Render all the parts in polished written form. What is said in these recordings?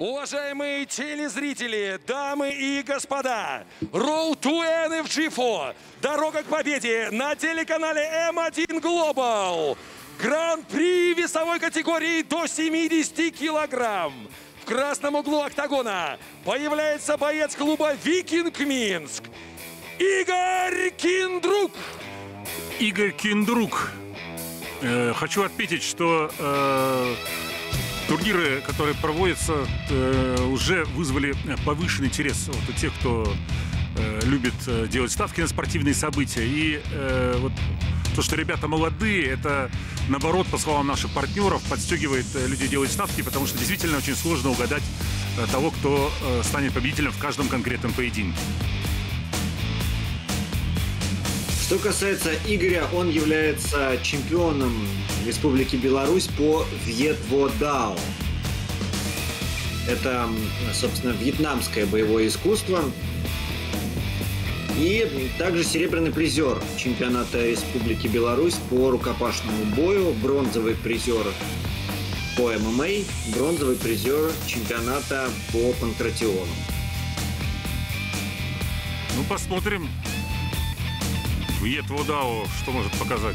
Уважаемые телезрители, дамы и господа, Road to NFG4, дорога к победе на телеканале М1 Global. Гран-при весовой категории до 70 килограмм. В красном углу октагона появляется боец клуба «Викинг Минск» Игорь Киндрук. Игорь Киндрук. Хочу отметить, что турниры, которые проводятся, уже вызвали повышенный интерес у тех, кто любит делать ставки на спортивные события. И вот то, что ребята молодые, это, наоборот, по словам наших партнеров, подстегивает людей делать ставки, потому что действительно очень сложно угадать того, кто станет победителем в каждом конкретном поединке. Что касается Игоря, он является чемпионом Республики Беларусь по вьет-во-дао. Это, собственно, вьетнамское боевое искусство. И также серебряный призер чемпионата Республики Беларусь по рукопашному бою, бронзовый призер по ММА, бронзовый призер чемпионата по панкратиону. Ну, посмотрим. Вьет-во-дао что может показать?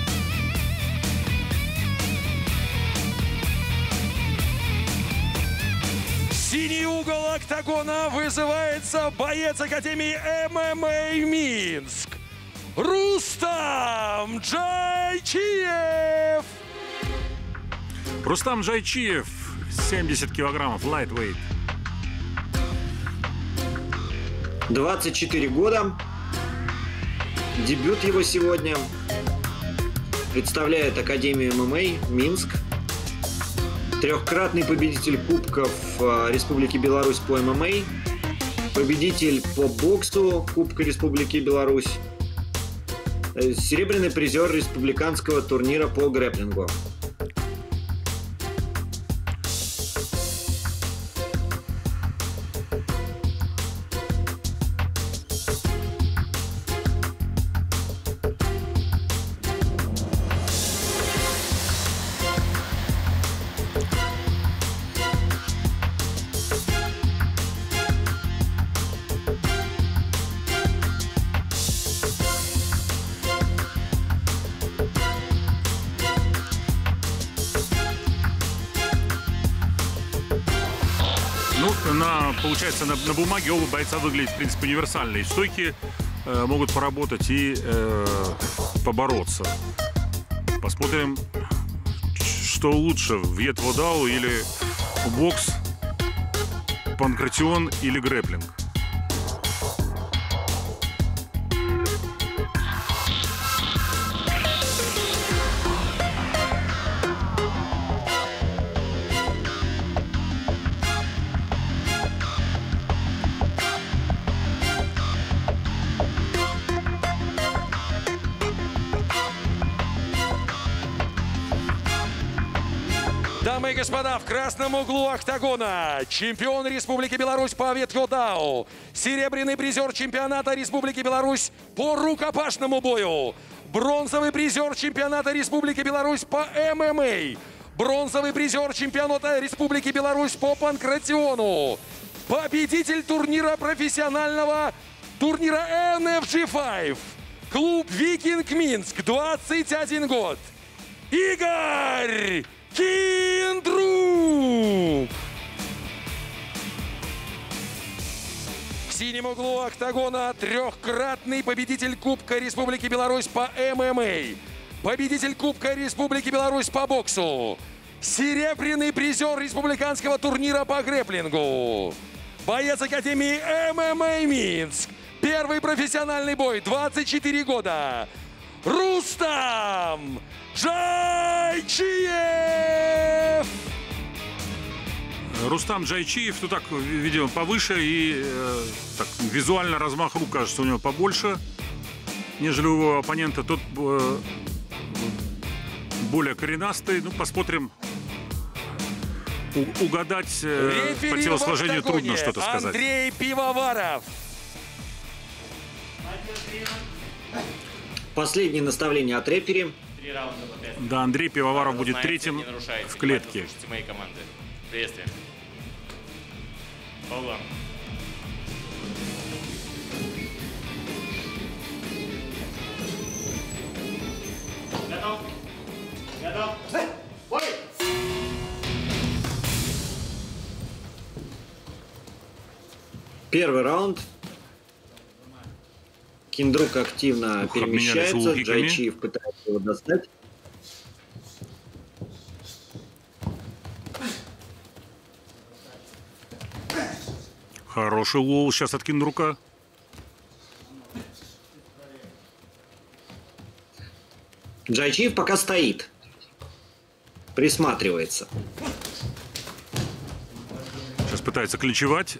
Синий угол октагона вызывается боец Академии ММА Минск Рустам Джайчиев. Рустам Джайчиев, 70 килограммов, лайтвейт. 24 года. Дебют его сегодня. Представляет Академию ММА Минск. Трехкратный победитель кубков Республики Беларусь по ММА. Победитель по боксу Кубка Республики Беларусь. Серебряный призер республиканского турнира по грэпплингу. Получается, на бумаге оба бойца выглядят, в принципе, универсально. И стойки могут поработать и побороться. Посмотрим, что лучше, вьет-во-дао или бокс, панкратион или грэпплинг. Дамы и господа, в красном углу октагона чемпион Республики Беларусь по вьет-во-дао, серебряный призер чемпионата Республики Беларусь по рукопашному бою, бронзовый призер чемпионата Республики Беларусь по ММА, бронзовый призер чемпионата Республики Беларусь по панкратиону, победитель турнира профессионального турнира NFG5, клуб «Викинг Минск», 21 год, Игорь Киндрук. В синем углу октагона трехкратный победитель Кубка Республики Беларусь по ММА, победитель Кубка Республики Беларусь по боксу, серебряный призер республиканского турнира по грэпплингу, боец Академии ММА Минск, первый профессиональный бой, 24 года, Рустам Джайчиев! Рустам Джайчиев, ну так, видимо, повыше и так, визуально размах рук, кажется, у него побольше, нежели у его оппонента. Тот более коренастый. Ну, посмотрим. Угадать по телосложению трудно что-то сказать. Андрей Пивоваров. Последнее наставление от рефери. Да, Андрей Пивоваров будет третьим в клетке. Моей команды. Приветствие. Аллах. Готов. Готов. Бой! Первый раунд. Киндрук активно Ух, перемещается. обменялись лукиками. Джайчиев пытается его достать. Хороший лоу сейчас от Киндрука. Джайчиев пока стоит. Присматривается. Сейчас пытается клинчевать.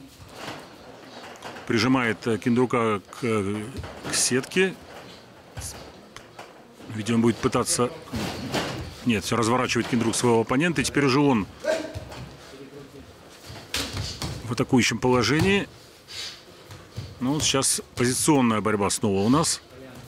Прижимает Киндрука к сетке. Видимо, будет пытаться... Нет, все разворачивает Киндрук своего оппонента. И теперь уже он в атакующем положении. Ну, сейчас позиционная борьба снова у нас.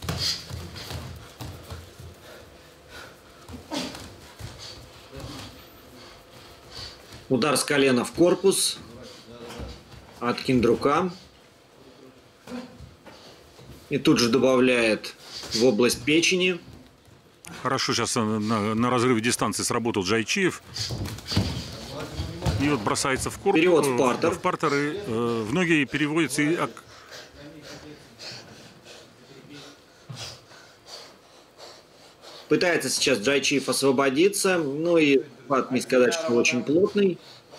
Удар с колена в корпус от Киндрука. И тут же добавляет в область печени. Хорошо сейчас на разрыве дистанции сработал Джайчиев. И вот бросается в корпус. Перевод в партер. В партер и в ноги переводится. И Пытается сейчас Джайчиев освободиться. Ну и факт не сказать, что очень плотный.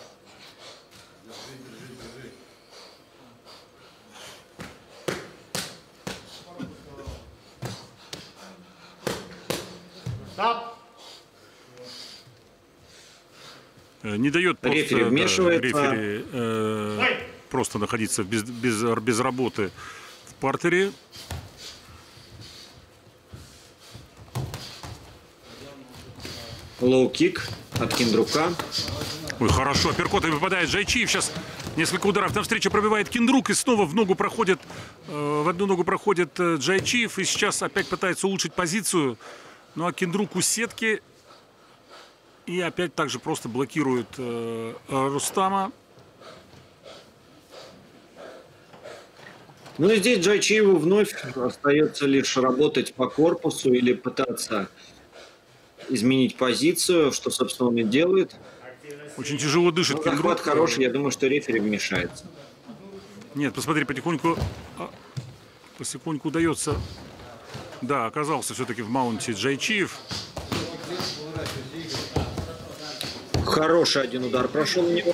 Стоп. не дает просто Рефери вмешивается. рефери, просто находиться без работы в партере. Лоу-кик от Киндрука. Ой, хорошо, апперкотами попадает Джайчиев. Сейчас несколько ударов навстречу пробивает Киндрук. И снова в одну ногу проходит Джайчиев. И сейчас опять пытается улучшить позицию. Ну а Киндрук у сетки. И опять также просто блокирует Рустама. Ну и здесь Джайчиеву вновь остается лишь работать по корпусу или пытаться изменить позицию, что, собственно, он и делает. Очень тяжело дышит Киндрук. Захват хороший, я думаю, что рефери вмешается. Нет, посмотри, потихоньку удается. Да, оказался все-таки в маунте Джайчиев. Хороший один удар прошел у него.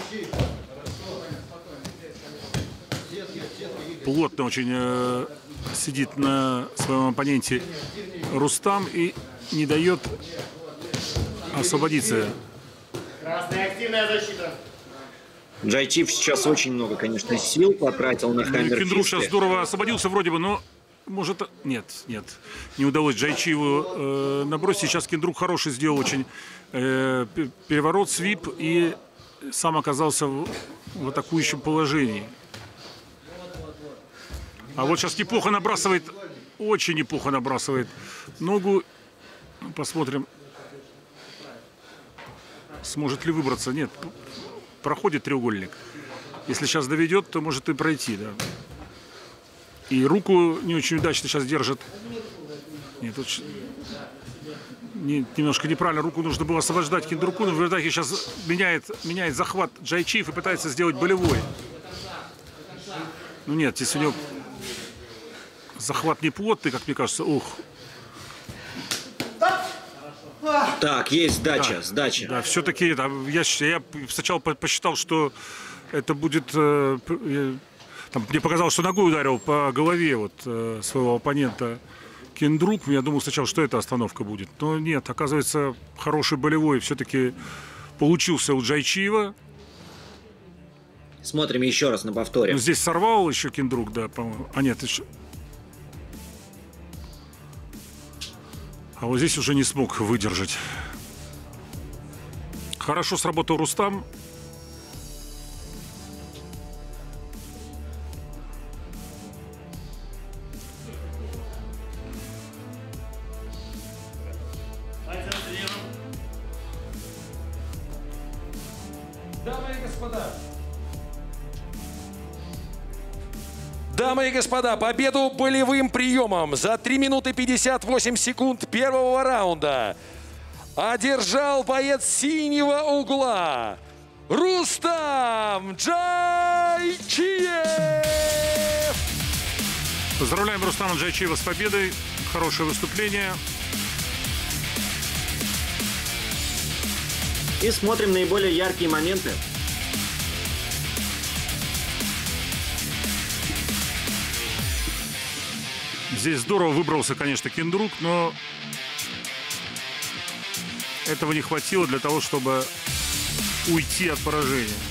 Плотно очень сидит на своем оппоненте Рустам и не дает освободиться. Красная активная защита. Джайчиев сейчас очень много, конечно, сил потратил на Киндрук сейчас хаммерфисты. здорово освободился вроде бы, но может... Нет, не удалось Джайчиеву набросить. Сейчас Киндрук хороший сделал очень переворот, свип и сам оказался в атакующем положении. А вот сейчас неплохо набрасывает, очень неплохо набрасывает ногу. Посмотрим, сможет ли выбраться. Нет, проходит треугольник. Если сейчас доведет, то может и пройти, да. И руку не очень удачно сейчас держит. Нет, тут немножко неправильно. Руку нужно было освобождать Киндруку, но в итоге сейчас меняет захват Джайчиев и пытается сделать болевой. Ну нет, здесь у него захват не плотный, как мне кажется. Ух. Так, есть сдача, Да, сдача. Да, все-таки я сначала посчитал, что это будет... Там, мне показалось, что ногой ударил по голове своего оппонента Киндрук. Я думал сначала, что это остановка будет. Но нет, оказывается, хороший болевой все-таки получился у Джайчиева. Смотрим еще раз на повторе. Но здесь сорвал еще Киндрук, да, по-моему. А нет, еще... А вот здесь уже не смог выдержать. Хорошо сработал Рустам. Дамы и господа, Дамы и господа, победу болевым приемом за 3 минуты 58 секунд первого раунда одержал боец синего угла Рустам Джайчиев. Поздравляем Рустама Джайчиева с победой. Хорошее выступление. И смотрим наиболее яркие моменты. Здесь здорово выбрался, конечно, Кендрук, но этого не хватило для того, чтобы уйти от поражения.